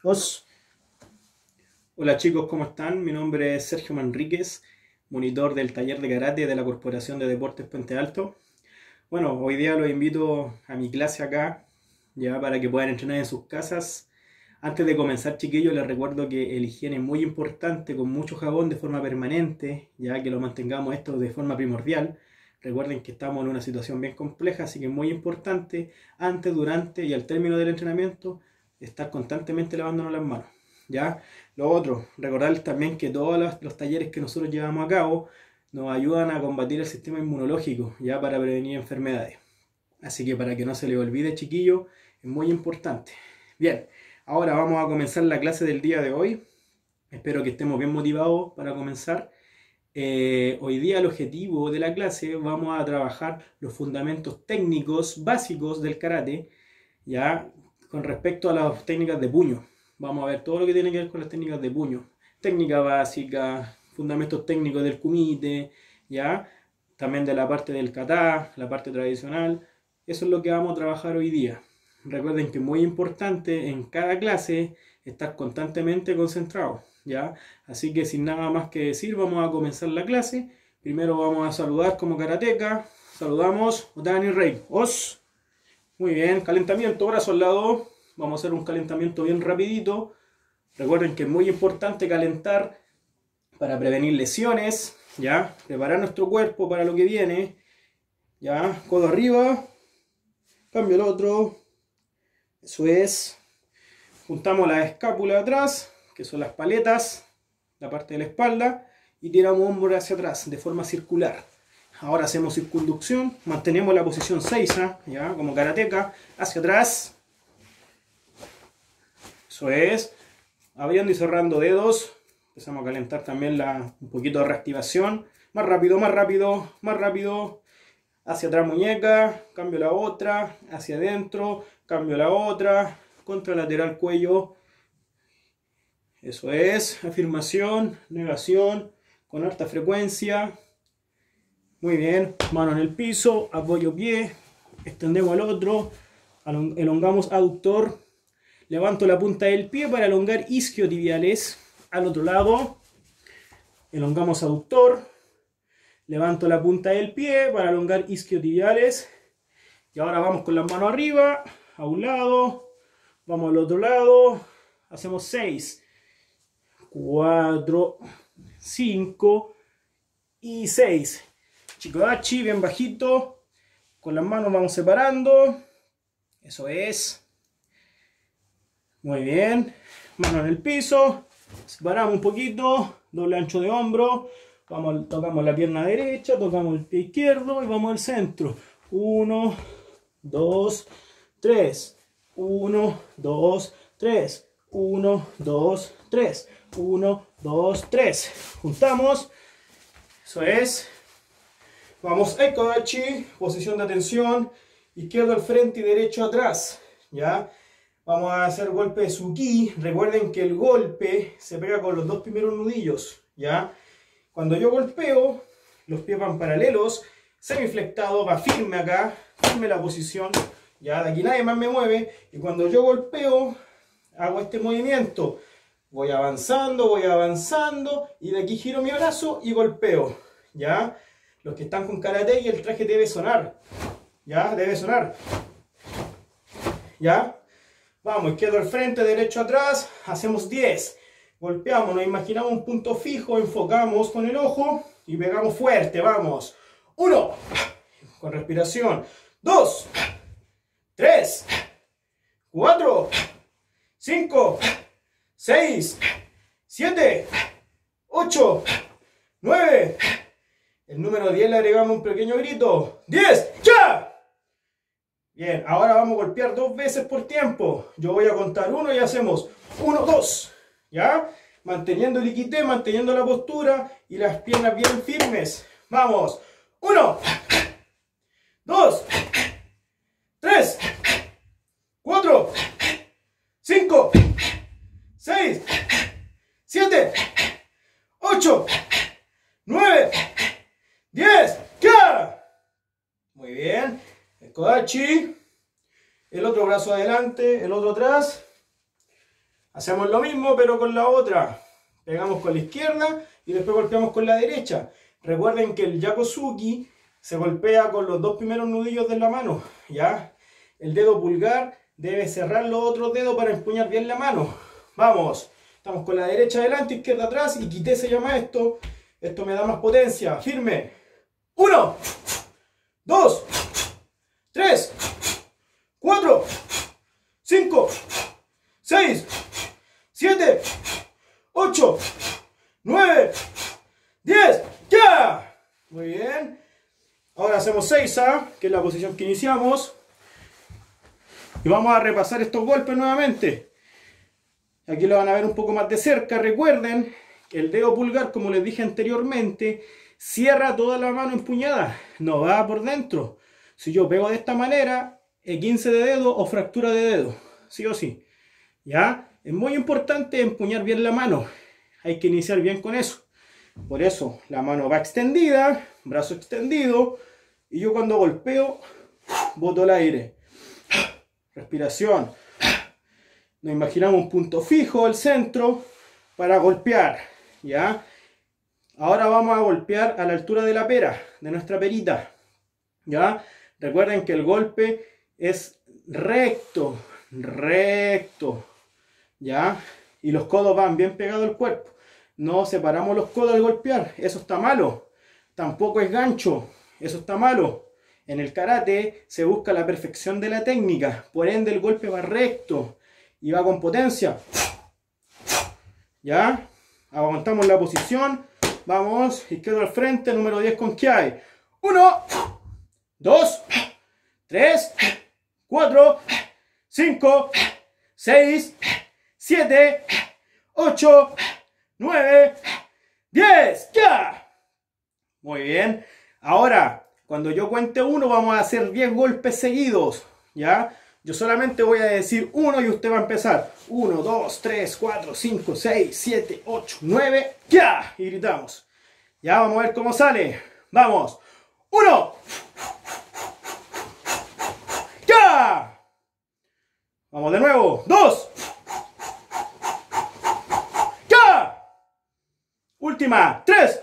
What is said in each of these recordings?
Os. Hola chicos, ¿cómo están? Mi nombre es Sergio Manríquez, monitor del taller de karate de la Corporación de Deportes Puente Alto. Bueno, hoy día los invito a mi clase acá, ya para que puedan entrenar en sus casas. Antes de comenzar, chiquillos, les recuerdo que el higiene es muy importante, con mucho jabón de forma permanente, ya que lo mantengamos esto de forma primordial. Recuerden que estamos en una situación bien compleja, así que es muy importante, antes, durante y al término del entrenamiento, estar constantemente lavándonos las manos. ¿Ya? Lo otro, recordarles también que todos los talleres que nosotros llevamos a cabo nos ayudan a combatir el sistema inmunológico, ya para prevenir enfermedades. Así que para que no se les olvide, chiquillos, es muy importante. Bien, ahora vamos a comenzar la clase del día de hoy. Espero que estemos bien motivados para comenzar. Hoy día el objetivo de la clase vamos a trabajar los fundamentos técnicos básicos del karate, ya con respecto a las técnicas de puño. Vamos a ver todo lo que tiene que ver con las técnicas de puño. Técnica básica, fundamentos técnicos del kumite, ya, también de la parte del kata, la parte tradicional. Eso es lo que vamos a trabajar hoy día. Recuerden que es muy importante en cada clase estar constantemente concentrados, ¿ya? Así que sin nada más que decir, vamos a comenzar la clase. Primero vamos a saludar como karateca. Saludamos, Otani Rey. Os. Muy bien, calentamiento, brazo al lado. Vamos a hacer un calentamiento bien rapidito. Recuerden que es muy importante calentar para prevenir lesiones, ¿ya? Preparar nuestro cuerpo para lo que viene, ¿ya? Codo arriba, cambio el otro. Eso es. Juntamos la escápula atrás, que son las paletas, la parte de la espalda, y tiramos hombro hacia atrás de forma circular. Ahora hacemos circunducción, mantenemos la posición 6, ¿ya? Como karateca, hacia atrás. Eso es. Abriendo y cerrando dedos. Empezamos a calentar también un poquito de reactivación. Más rápido, más rápido, más rápido. Hacia atrás muñeca, cambio la otra. Hacia adentro, cambio la otra. Contralateral cuello. Eso es. Afirmación, negación, con alta frecuencia. Muy bien. Mano en el piso, apoyo pie. Extendemos el otro. Elongamos aductor. Levanto la punta del pie para elongar isquiotibiales. Al otro lado, elongamos aductor. Levanto la punta del pie para elongar isquiotibiales. Y ahora vamos con las manos arriba, a un lado. Vamos al otro lado. Hacemos 6, 4, 5 y 6. Chikodachi, bien bajito. Con las manos vamos separando. Eso es. Muy bien, mano en el piso, separamos un poquito, doble ancho de hombro, tocamos la pierna derecha, tocamos el pie izquierdo y vamos al centro. 1, 2, 3, 1, 2, 3, 1, 2, 3, 1, 2, 3. Juntamos, eso es. Vamos a Kodachi, posición de atención, izquierdo al frente y derecho atrás, ¿ya? Vamos a hacer golpe de Suki. Recuerden que el golpe se pega con los dos primeros nudillos, ¿ya? Cuando yo golpeo, los pies van paralelos, semiflectado, va firme acá, firme la posición, ¿ya? De aquí nadie más me mueve. Y cuando yo golpeo, hago este movimiento. Voy avanzando, y de aquí giro mi brazo y golpeo, ¿ya? Los que están con karate y el traje debe sonar, ¿ya? Debe sonar, ¿ya? Vamos, izquierdo al frente, derecho atrás, hacemos 10. Golpeamos, nos imaginamos un punto fijo, enfocamos con el ojo y pegamos fuerte, vamos. 1, con respiración. 2, 3, 4, 5, 6, 7, 8, 9. El número 10 le agregamos un pequeño grito. 10, ¡ya! Bien, ahora vamos a golpear 2 veces por tiempo. Yo voy a contar 1 y hacemos 1, 2. ¿Ya? Manteniendo el iquité, manteniendo la postura y las piernas bien firmes. Vamos. 1, 2, 3, 4, 5, 6, 7, 8, 9, 10. ¡Ya! Muy bien. El Kodachi, el otro brazo adelante, el otro atrás. Hacemos lo mismo pero con la otra. Pegamos con la izquierda y después golpeamos con la derecha. Recuerden que el Yakuzuki se golpea con los dos primeros nudillos de la mano, ¿ya? El dedo pulgar debe cerrar los otros dedos para empuñar bien la mano. Vamos, estamos con la derecha adelante, izquierda atrás y quité se llama esto. Esto me da más potencia, firme. 1, 2, 3, 4, 5, 6, 7, 8, 9, 10, ¡ya! Muy bien. Ahora hacemos 6, que es la posición que iniciamos. Y vamos a repasar estos golpes nuevamente. Aquí lo van a ver un poco más de cerca. Recuerden que el dedo pulgar, como les dije anteriormente, cierra toda la mano empuñada. No va por dentro. Si yo pego de esta manera, 15 de dedo o fractura de dedo. Sí o sí. ¿Ya? Es muy importante empuñar bien la mano. Hay que iniciar bien con eso. Por eso la mano va extendida, brazo extendido. Y yo cuando golpeo, boto el aire. Respiración. Nos imaginamos un punto fijo al centro para golpear. ¿Ya? Ahora vamos a golpear a la altura de la pera, de nuestra perita. ¿Ya? Recuerden que el golpe es recto, recto. ¿Ya? Y los codos van bien pegados al cuerpo. No separamos los codos al golpear. Eso está malo. Tampoco es gancho. Eso está malo. En el karate se busca la perfección de la técnica. Por ende el golpe va recto y va con potencia. ¿Ya? Aguantamos la posición. Vamos. Izquierdo al frente. Número 10 con Kiai. 1, 2, 3, 4, 5, 6, 7, 8, 9, 10. ¡Ya! Muy bien. Ahora, cuando yo cuente 1, vamos a hacer 10 golpes seguidos. ¿Ya? Yo solamente voy a decir 1 y usted va a empezar. 1, 2, 3, 4, 5, 6, 7, 8, 9. ¡Ya! Y gritamos. Ya, vamos a ver cómo sale. Vamos. 1. ¡Ya! Vamos de nuevo. 2. ¡Ya! Última. 3.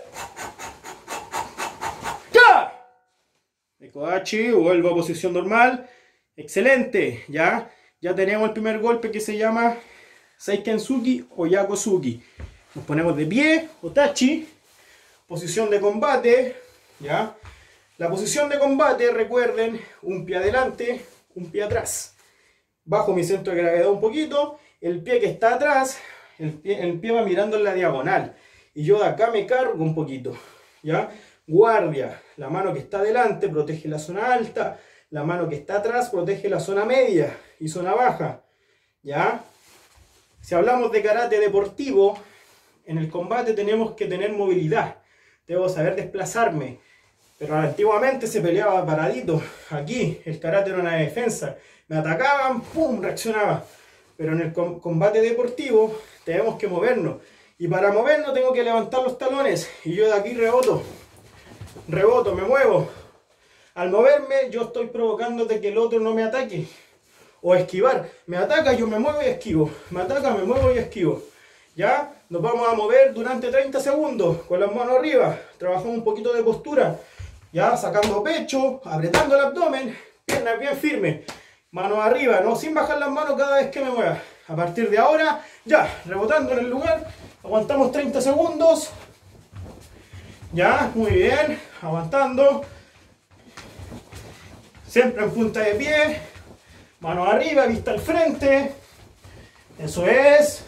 ¡Ya! Ekodachi, vuelvo a posición normal. Excelente. Ya tenemos el primer golpe que se llama Seikensuki o Yakuzuki. Nos ponemos de pie, Otachi. Posición de combate. ¿Ya? La posición de combate, recuerden, un pie adelante, un pie atrás. Bajo mi centro de gravedad un poquito, el pie que está atrás, el pie va mirando en la diagonal. Y yo de acá me cargo un poquito. ¿Ya? Guardia, la mano que está adelante protege la zona alta, la mano que está atrás protege la zona media y zona baja. ¿Ya? Si hablamos de karate deportivo, en el combate tenemos que tener movilidad. Debo saber desplazarme. Pero antiguamente se peleaba paradito. Aquí el karate era una defensa. Me atacaban, ¡pum!, reaccionaba. Pero en el combate deportivo tenemos que movernos. Y para movernos tengo que levantar los talones. Y yo de aquí reboto. Reboto, me muevo. Al moverme yo estoy provocando de que el otro no me ataque. O esquivar. Me ataca, yo me muevo y esquivo. Me ataca, me muevo y esquivo. ¿Ya? Nos vamos a mover durante 30 segundos. Con las manos arriba. Trabajamos un poquito de postura. Ya, sacando pecho, apretando el abdomen, piernas bien firmes, manos arriba, no sin bajar las manos cada vez que me mueva. A partir de ahora, ya, rebotando en el lugar, aguantamos 30 segundos. Ya, muy bien, aguantando. Siempre en punta de pie, manos arriba, vista al frente. Eso es.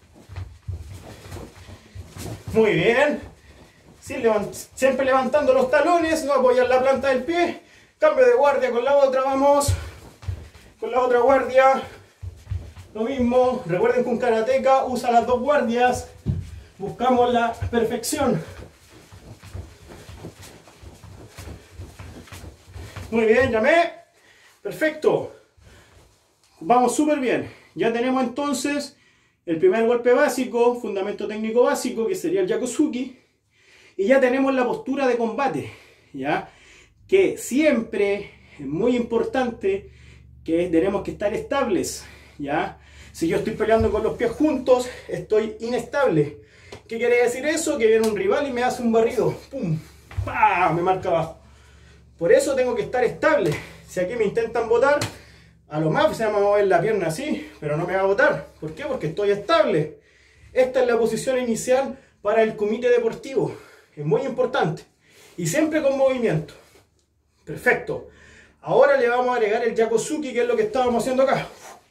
Muy bien. Sí, siempre levantando los talones, no apoyar la planta del pie. Cambio de guardia con la otra, vamos. Con la otra guardia. Lo mismo. Recuerden que un karateka usa las dos guardias. Buscamos la perfección. Muy bien, llamé. Perfecto. Vamos súper bien. Ya tenemos entonces el primer golpe básico, fundamento técnico básico, que sería el Yakuzuki. Y ya tenemos la postura de combate, ¿ya? Que siempre es muy importante que tenemos que estar estables, ¿ya? Si yo estoy peleando con los pies juntos, estoy inestable. ¿Qué quiere decir eso? Que viene un rival y me hace un barrido. ¡Pum! ¡Pah! Me marca abajo. Por eso tengo que estar estable. Si aquí me intentan botar, a lo más se me va a mover la pierna así, pero no me va a botar. ¿Por qué? Porque estoy estable. Esta es la posición inicial para el kumite deportivo. Es muy importante. Y siempre con movimiento. Perfecto. Ahora le vamos a agregar el Yakuzuki, que es lo que estábamos haciendo acá.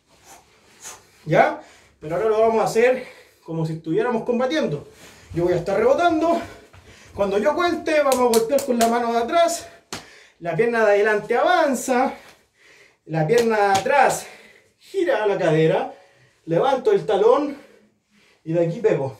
¿Ya? Pero ahora lo vamos a hacer como si estuviéramos combatiendo. Yo voy a estar rebotando. Cuando yo cuente, vamos a golpear con la mano de atrás. La pierna de adelante avanza. La pierna de atrás gira la cadera. Levanto el talón. Y de aquí pego.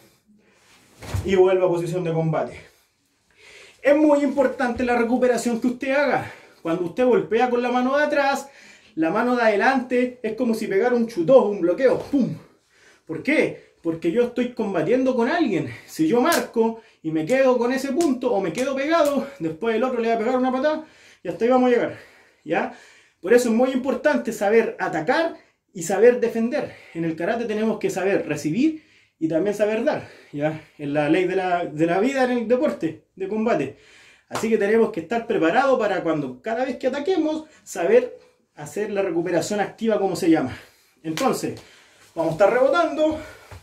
Y vuelvo a posición de combate. Es muy importante la recuperación que usted haga. Cuando usted golpea con la mano de atrás, la mano de adelante es como si pegara un chutón, un bloqueo. ¡Pum! ¿Por qué? Porque yo estoy combatiendo con alguien. Si yo marco y me quedo con ese punto o me quedo pegado, después el otro le va a pegar una patada y hasta ahí vamos a llegar. ¿Ya? Por eso es muy importante saber atacar y saber defender. En el karate tenemos que saber recibir y también saber dar. ¿Ya? Es la ley de la vida en el deporte de combate. Así que tenemos que estar preparados para cuando cada vez que ataquemos, saber hacer la recuperación activa, como se llama. Entonces, vamos a estar rebotando.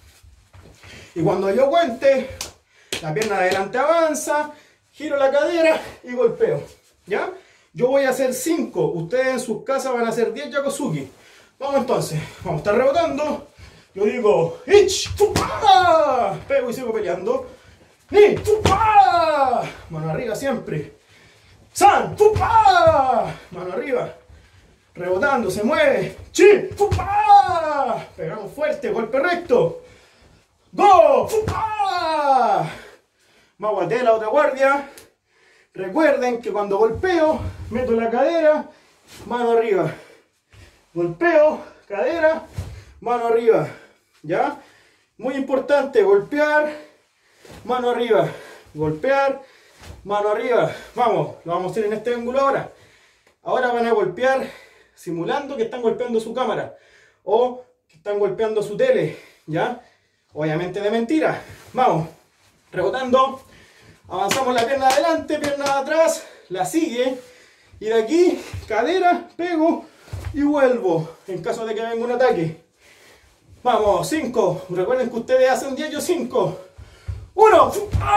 Y cuando yo cuente, la pierna de adelante avanza, giro la cadera y golpeo. ¿Ya? Yo voy a hacer 5. Ustedes en sus casas van a hacer 10 Yakuzuki. Vamos entonces. Vamos a estar rebotando. Yo digo, ¡ich! ¡Fupa! Pego y sigo peleando. ¡Ni! ¡Fupa! Mano arriba siempre. ¡San! ¡Fupa! Mano arriba. Rebotando, se mueve. ¡Chi! ¡Fupa! Pegamos fuerte, golpe recto. ¡Go! ¡Fupa! Maguate la otra guardia. Recuerden que cuando golpeo, meto la cadera, mano arriba. Golpeo, cadera, mano arriba. ¿Ya? Muy importante, golpear, mano arriba. Golpear, mano arriba. Vamos, lo vamos a hacer en este ángulo ahora. Ahora van a golpear simulando que están golpeando su cámara o que están golpeando su tele. ¿Ya? Obviamente de mentira. Vamos, rebotando. Avanzamos la pierna adelante, pierna atrás, la sigue. Y de aquí, cadera, pego y vuelvo en caso de que venga un ataque. Vamos, 5. Recuerden que ustedes hacen 10, yo 5. 1,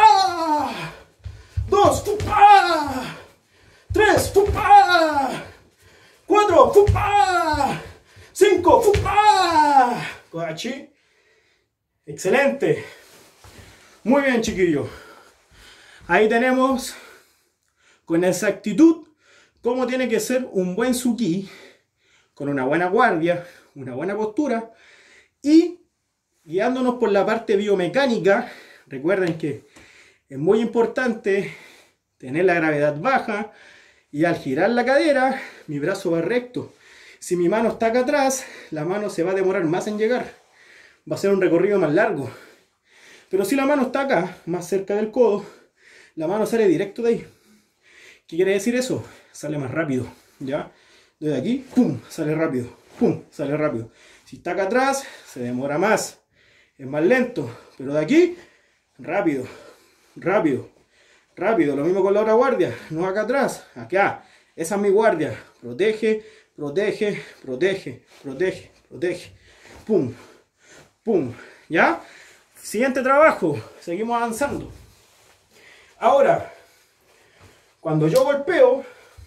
2, 3, 4, 5, Kodachi. Excelente. Muy bien, chiquillos. Ahí tenemos con exactitud cómo tiene que ser un buen Tsuki, con una buena guardia, una buena postura y guiándonos por la parte biomecánica. Recuerden que es muy importante tener la gravedad baja y al girar la cadera mi brazo va recto. Si mi mano está acá atrás, la mano se va a demorar más en llegar, va a ser un recorrido más largo. Pero si la mano está acá, más cerca del codo, la mano sale directo de ahí. ¿Qué quiere decir eso? Sale más rápido, ¿ya? Desde aquí, ¡pum! Sale rápido, ¡pum! Sale rápido. Si está acá atrás, se demora más, es más lento. Pero de aquí, rápido, rápido, rápido. Lo mismo con la otra guardia, no acá atrás, acá. Esa es mi guardia. Protege, protege, protege, protege, protege. ¡Pum! ¡Pum! ¿Ya? Siguiente trabajo, seguimos avanzando. Ahora, cuando yo golpeo,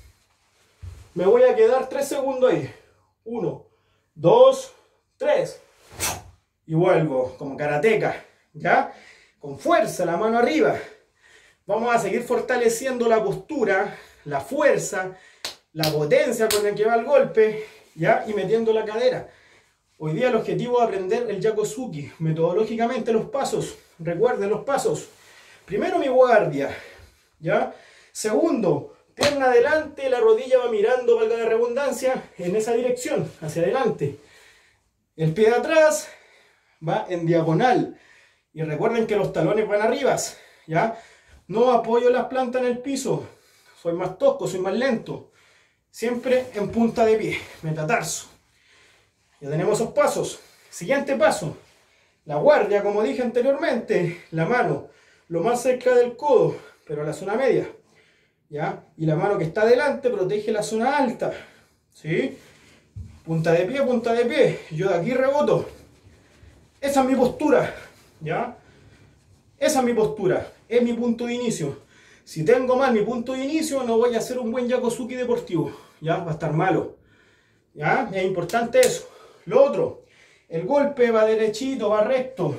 me voy a quedar 3 segundos ahí. 1, 2, 3. Y vuelvo, como karateca, ¿ya? Con fuerza, la mano arriba. Vamos a seguir fortaleciendo la postura, la fuerza, la potencia con la que va el golpe, ¿ya? Y metiendo la cadera. Hoy día el objetivo es aprender el Yakuzuki, metodológicamente los pasos. Recuerden los pasos. Primero mi guardia, ¿ya? Segundo, pierna adelante, la rodilla va mirando, valga la redundancia, en esa dirección, hacia adelante. El pie de atrás va en diagonal. Y recuerden que los talones van arriba, ¿ya? No apoyo las plantas en el piso. Soy más tosco, soy más lento. Siempre en punta de pie, metatarso. Ya tenemos esos pasos. Siguiente paso. La guardia, como dije anteriormente, la mano lo más cerca del codo, pero la zona media. ¿Ya? Y la mano que está adelante protege la zona alta. ¿Sí? Punta de pie, punta de pie. Yo de aquí reboto. Esa es mi postura. ¿Ya? Esa es mi postura. Es mi punto de inicio. Si tengo mal mi punto de inicio, no voy a hacer un buen Yakuzuki deportivo. ¿Ya? Va a estar malo. ¿Ya? Es importante eso. Lo otro. El golpe va derechito, va recto.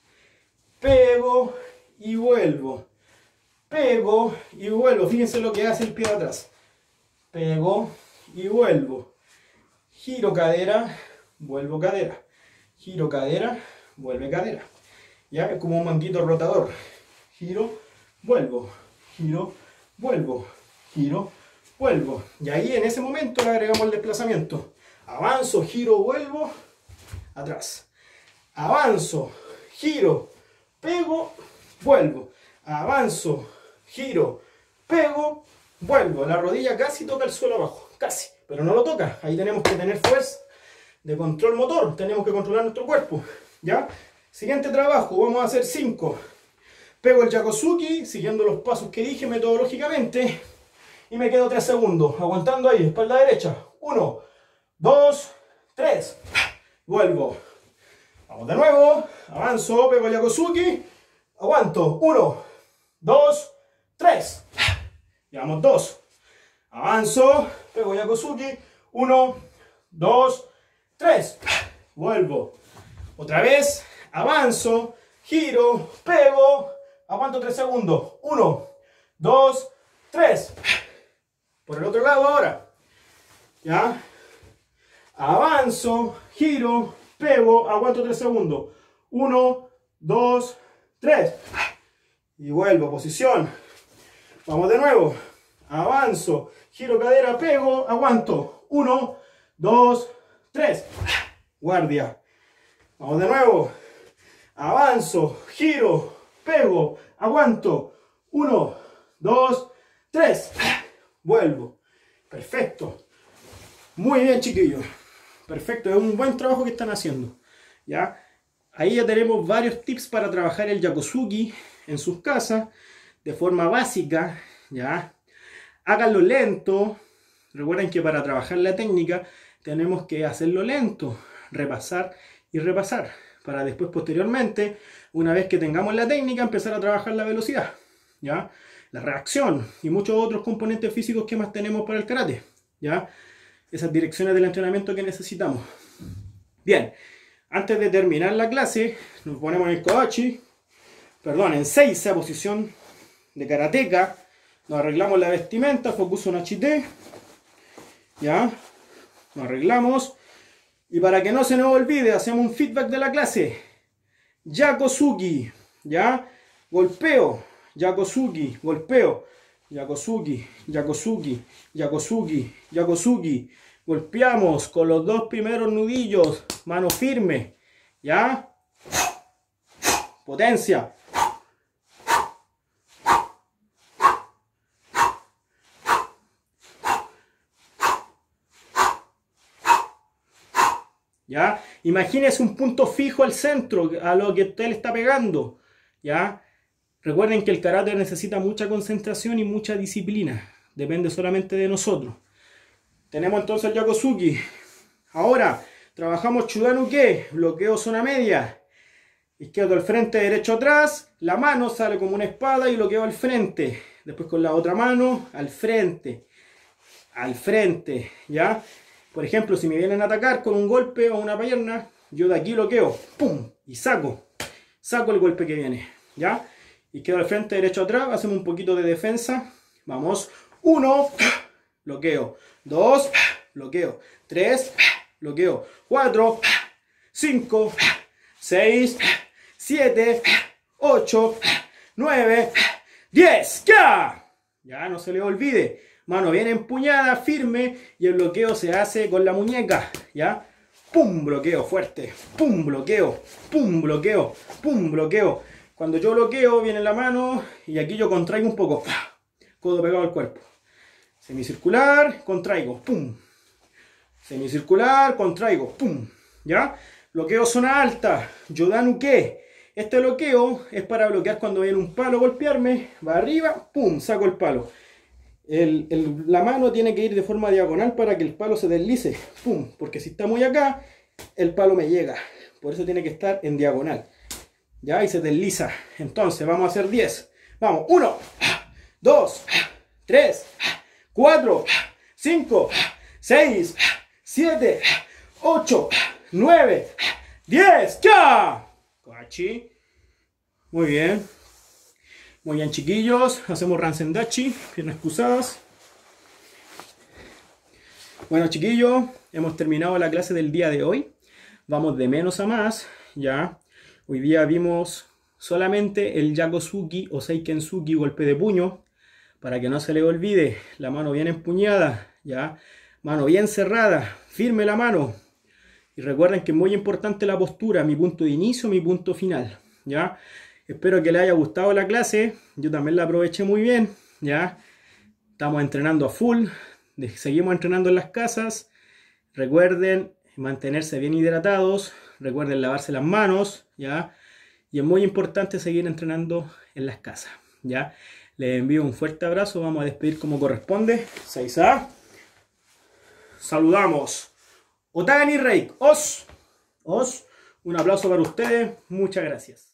Pego y vuelvo. Pego y vuelvo. Fíjense lo que hace el pie de atrás. Pego y vuelvo. Giro cadera, vuelvo cadera. Giro cadera, vuelve cadera. Ya es como un manguito rotador. Giro, vuelvo. Giro, vuelvo. Giro, vuelvo. Y ahí en ese momento le agregamos el desplazamiento. Avanzo, giro, vuelvo. Atrás. Avanzo, giro, pego, vuelvo. Avanzo, giro, pego, vuelvo. La rodilla casi toca el suelo abajo. Casi. Pero no lo toca. Ahí tenemos que tener fuerza de control motor. Tenemos que controlar nuestro cuerpo. ¿Ya? Siguiente trabajo. Vamos a hacer 5. Pego el Yakuzuki, siguiendo los pasos que dije metodológicamente. Y me quedo 3 segundos. Aguantando ahí. Espalda derecha. 1, 2, 3. Vuelvo. Vamos de nuevo. Avanzo. Pego el Yakuzuki. Aguanto. 1, 2, 3. Llevamos 2. Avanzo, pego Yakuzuki, 1, 2, 3, vuelvo, otra vez, avanzo, giro, pego, aguanto 3 segundos, 1, 2, 3, por el otro lado ahora, ya, avanzo, giro, pego, aguanto 3 segundos, 1, 2, 3, y vuelvo, posición, vamos de nuevo, avanzo, giro cadera, pego, aguanto. 1, 2, 3. Guardia. Vamos de nuevo. Avanzo, giro, pego, aguanto. 1, 2, 3. Vuelvo. Perfecto. Muy bien, chiquillos. Perfecto. Es un buen trabajo que están haciendo. ¿Ya? Ahí ya tenemos varios tips para trabajar el Yakuzuki en sus casas de forma básica. ¿Ya? Háganlo lento. Recuerden que para trabajar la técnica tenemos que hacerlo lento, repasar y repasar, para después posteriormente, una vez que tengamos la técnica, empezar a trabajar la velocidad, ¿ya? La reacción y muchos otros componentes físicos que más tenemos para el karate, ¿ya? Esas direcciones del entrenamiento que necesitamos. Bien, antes de terminar la clase, nos ponemos en el kodachi, perdón, en 6 a posición de karateka. Nos arreglamos la vestimenta, Fokuso no Hite. Ya. Nos arreglamos. Y para que no se nos olvide, hacemos un feedback de la clase. Yakuzuki. Ya. Golpeo. Yakuzuki. Golpeo. Yakuzuki. Yakuzuki. Yakuzuki. Yakuzuki. Golpeamos con los 2 primeros nudillos. Mano firme. Ya. Potencia. ¿Ya? Imagínese un punto fijo al centro, a lo que usted le está pegando. ¿Ya? Recuerden que el karate necesita mucha concentración y mucha disciplina. Depende solamente de nosotros. Tenemos entonces el Yakuzuki. Ahora, trabajamos Chudanuke, bloqueo zona media. Izquierdo al frente, derecho atrás. La mano sale como una espada y bloqueo al frente. Después con la otra mano, al frente. Al frente, ¿ya? Por ejemplo, si me vienen a atacar con un golpe o una pierna, yo de aquí bloqueo, ¡pum! Y saco el golpe que viene, ¿ya? Y quedo al frente, derecho atrás, hacemos un poquito de defensa, vamos, 1, bloqueo, 2, bloqueo, 3, bloqueo, 4, 5, 6, 7, 8, 9, 10, ¡ya! Ya, no se le olvide. Mano bien empuñada, firme, y el bloqueo se hace con la muñeca, ¿ya? Pum, bloqueo fuerte, pum, bloqueo, pum, bloqueo, pum, bloqueo. Cuando yo bloqueo viene la mano y aquí yo contraigo un poco, codo pegado al cuerpo. Semicircular, contraigo, pum. Semicircular, contraigo, pum. ¿Ya? Bloqueo zona alta. Yodanuke. Este bloqueo es para bloquear cuando viene un palo a golpearme. Va arriba, pum, saco el palo. La mano tiene que ir de forma diagonal para que el palo se deslice. Pum, porque si está muy acá, el palo me llega. Por eso tiene que estar en diagonal. Ya, y se desliza. Entonces, vamos a hacer 10. Vamos, 1, 2, 3, 4, 5, 6, 7, 8, 9, 10. ¡Ya! Cachi. Muy bien. Muy bien, chiquillos. Hacemos Ransendachi, piernas cruzadas. Bueno, chiquillos, hemos terminado la clase del día de hoy. Vamos de menos a más, ya. Hoy día vimos solamente el Yakosuki o Seikensuki, golpe de puño. Para que no se le olvide, la mano bien empuñada, ya. Mano bien cerrada, firme la mano. Y recuerden que es muy importante la postura, mi punto de inicio, mi punto final, ya. Espero que les haya gustado la clase. Yo también la aproveché muy bien, ya. Estamos entrenando a full. Seguimos entrenando en las casas. Recuerden mantenerse bien hidratados. Recuerden lavarse las manos, ya. Y es muy importante seguir entrenando en las casas, ya. Les envío un fuerte abrazo. Vamos a despedir como corresponde. Seiza. Saludamos. Otani Reik. Os. Un aplauso para ustedes. Muchas gracias.